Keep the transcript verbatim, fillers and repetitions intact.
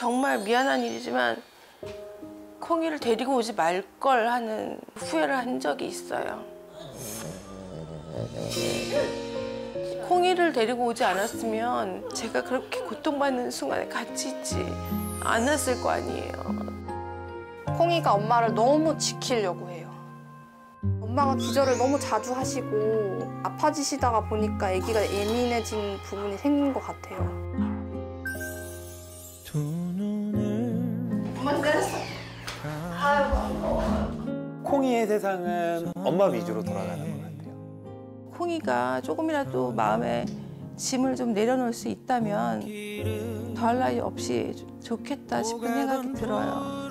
정말 미안한 일이지만 콩이를 데리고 오지 말 걸 하는 후회를 한 적이 있어요. 콩이를 데리고 오지 않았으면 제가 그렇게 고통받는 순간에 같이 있지 않았을 거 아니에요. 콩이가 엄마를 너무 지키려고 해요. 엄마가 기절을 너무 자주 하시고 아파지시다가 보니까 아기가 예민해진 부분이 생긴 것 같아요. 엄마 때렸어. 아이고. 콩이의 세상은 엄마 위주로 돌아가는 것 같아요. 콩이가 조금이라도 마음에 짐을 좀 내려놓을 수 있다면 더할 나위 없이 좋겠다 싶은 생각이 들어요.